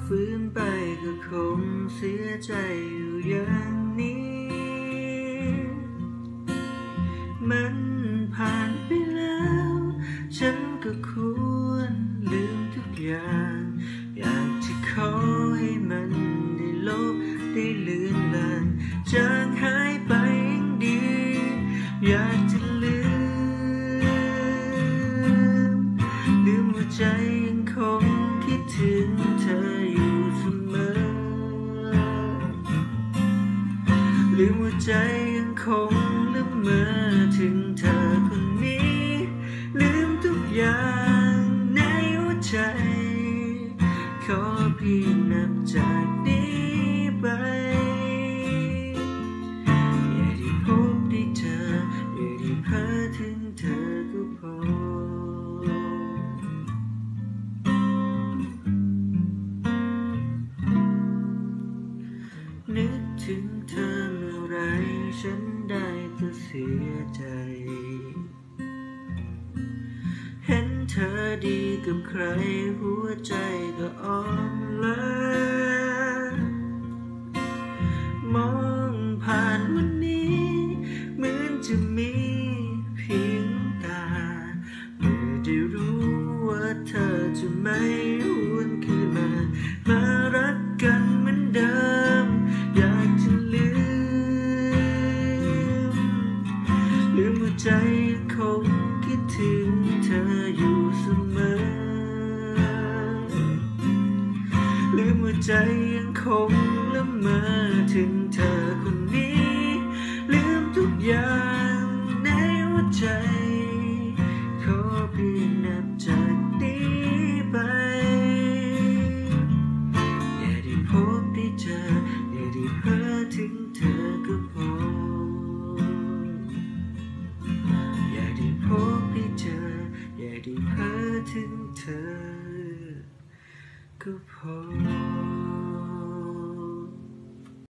ฝืนไปก็คงเสียใจอยู่อย่างนี้มันผ่านไปแล้วฉันก็ควรลืมทุกอย่างอยากจะขอให้มันได้ลบได้เลือนลางจางหายไปอย่างดีอยากจะลืมหัวใจยังคงคิดถึงเธออยู่เสมอลืมหัวใจยังคงละเมอถึงเธอคนนี้ลืมทุกอย่างในหัวใจขอเพียงนับจากนี้ไปอย่าได้พบได้เจออย่าได้เพ้อถึงเธอก็พอนึกถึงเธอเมื่อไรฉันได้ก็เสียใจเห็นเธอดีกับใครหัวใจก็อ่อนล้ามองผ่านวันนี้เหมือนจะมีเพียงตาเมื่อได้รู้ว่าเธอจะไม่หวนคืนมารักกันเหมือนเดิมอยากจะลืมหัวใจยังคงคิดถึงเธออยู่เสมอลืมหัวใจยังคงละเมอถึงเธอคนนี้ลืมทุกอย่างในหัวใจขอเพียงนับจากนี้ไปอย่าได้พบได้เจออย่าได้เพ้อถึงเธอก็พออย่าได้พบได้เจออย่าได้เพ้อถึงเธอก็พอ